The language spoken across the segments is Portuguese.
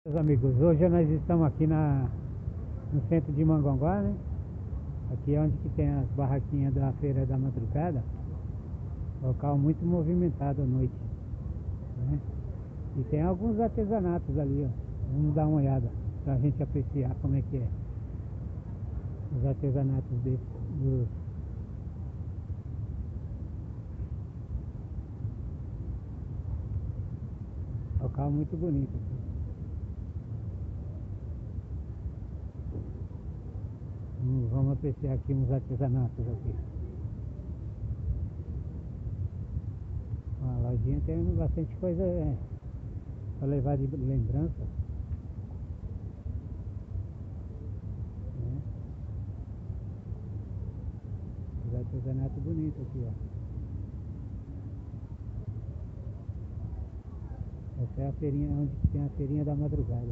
Meus amigos, hoje nós estamos aqui no centro de Mongaguá, né? Aqui é onde que tem as barraquinhas da Feira da Madrugada. Local muito movimentado à noite, né? E tem alguns artesanatos ali, ó. Vamos dar uma olhada pra gente apreciar como é que é os artesanatos dos... Local muito bonito aqui. Vamos apreciar aqui uns artesanatos aqui. A lojinha tem bastante coisa para levar de lembrança, né? Os artesanatos bonitos aqui, ó. Essa é a feirinha, onde tem a feirinha da madrugada.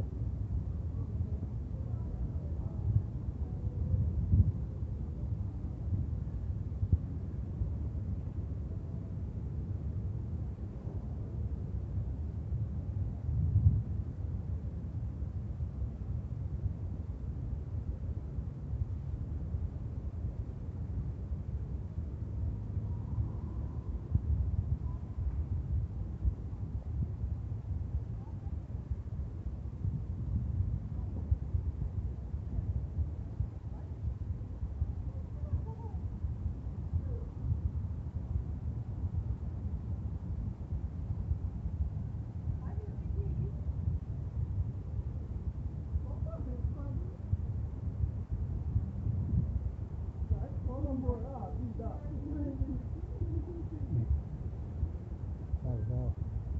Casal.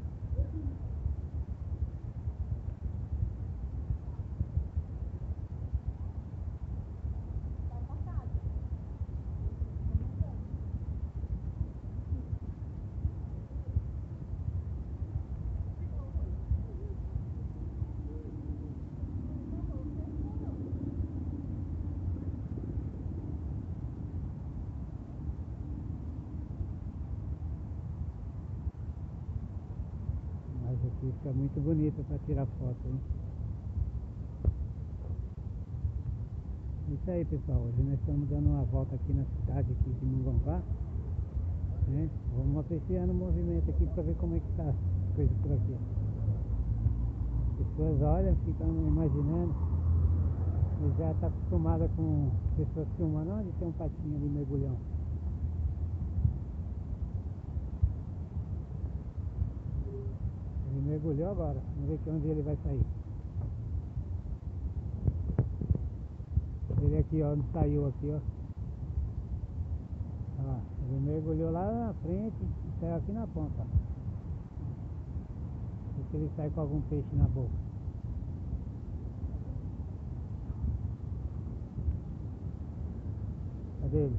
Mas aqui fica muito bonito para tirar foto, hein? É isso aí, pessoal. Hoje nós estamos dando uma volta aqui na cidade aqui de Mongaguá, né? Vamos apreciando o movimento aqui para ver como é que tá as coisas por aqui. As pessoas olham, ficam imaginando. E já está acostumada com pessoas filmando. Onde tem um patinho ali, mergulhão? Ele mergulhou agora. Vamos ver onde ele vai sair. Ele aqui, ó, onde saiu aqui, ó. Olha lá, ele mergulhou lá na frente e saiu aqui na ponta. Vê se ele sai com algum peixe na boca. Cadê ele?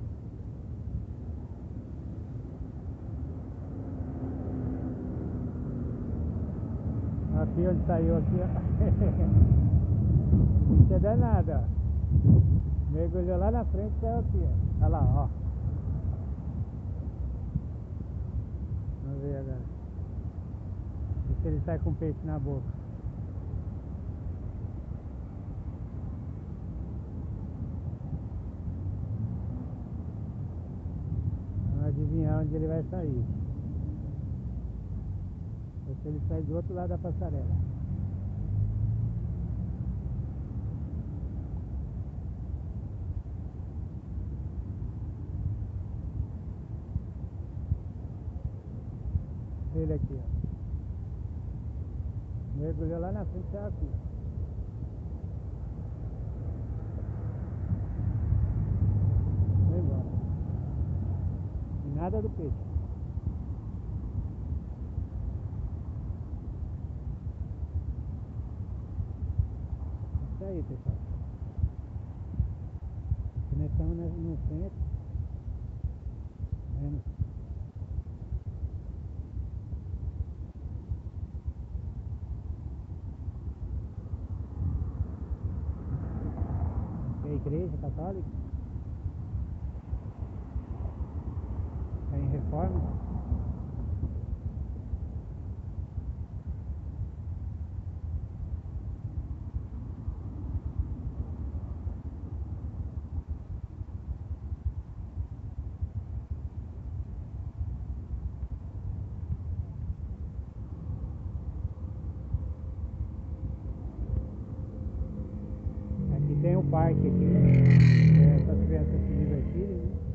Aqui onde saiu aqui, ó. Não tinha danado, ó. Mergulhou lá na frente e saiu aqui, ó. Olha lá, ó. Vamos ver agora. Vê se ele sai com peixe na boca. Vamos adivinhar onde ele vai sair. Vê se ele sai do outro lado da passarela. Ele aqui, ó. Mergulhou lá na frente e saiu aqui. Foi embora. E nada do peixe. Isso aí, pessoal. Aqui nós estamos no centro. Vendo? Aqui é a igreja católica. Está em reforma. tem o parque aqui, para as crianças se divertirem, né?